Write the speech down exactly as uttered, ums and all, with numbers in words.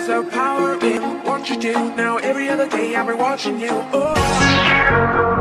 of power in what you do. Now every other day I've been watching you. Oh.